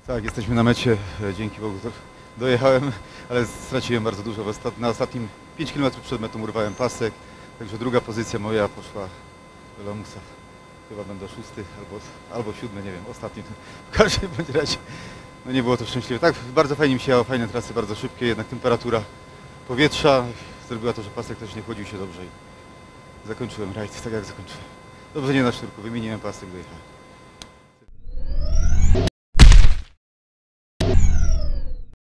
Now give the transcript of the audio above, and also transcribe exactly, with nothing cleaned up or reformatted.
Tak, jesteśmy na mecie, dzięki Bogu dojechałem, ale straciłem bardzo dużo. W ostat... Na ostatnim pięć kilometrów przed metą urwałem pasek, także druga pozycja moja poszła do lamusa. Chyba będę szósty albo, albo siódmy, nie wiem, ostatni. W każdym bądź razie no nie było to szczęśliwe. Tak, bardzo fajnie mi się jechało, fajne trasy, bardzo szybkie, jednak temperatura powietrza zrobiła to, że pasek też nie chłodził się dobrze i zakończyłem rajd tak jak zakończyłem. Dobrze nie na sznurku, wymieniłem pasek, dojechałem.